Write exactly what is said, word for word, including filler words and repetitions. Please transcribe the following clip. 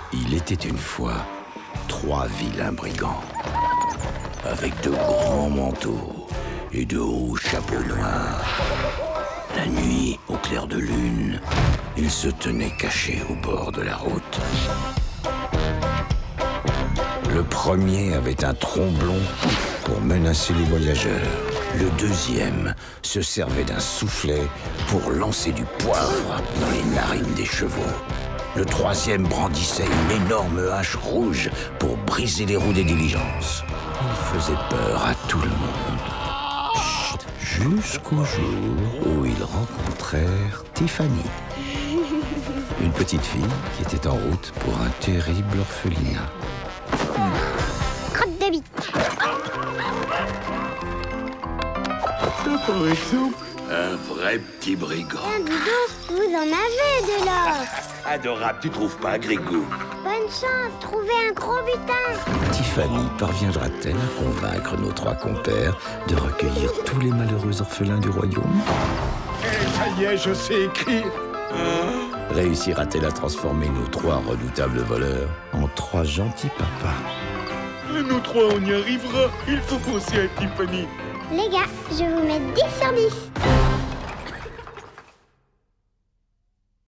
Il était une fois trois vilains brigands, avec de grands manteaux et de hauts chapeaux noirs. La nuit, au clair de lune, ils se tenaient cachés au bord de la route. Le premier avait un tromblon pour menacer les voyageurs. Le deuxième se servait d'un soufflet pour lancer du poivre dans les narines des chevaux. Le troisième brandissait une énorme hache rouge pour briser les roues des diligences. Il faisait peur à tout le monde. Chut, jusqu'au jour où ils rencontrèrent Tiffany, une petite fille qui était en route pour un terrible orphelinat. Crotte de bite. Par exemple, Un vrai petit brigand. Ah, dis donc, vous en avez de l'or. Adorable, tu trouves pas, Grégou? Bonne chance, trouvez un gros butin. Tiffany parviendra-t-elle à convaincre nos trois compères de recueillir tous les malheureux orphelins du royaume? eh, ça y est, je sais écrire. Réussira-t-elle à transformer nos trois redoutables voleurs en trois gentils papas? Nous trois, on y arrivera. Il faut penser à Tiffany. Les gars, je vous mets dix sur dix.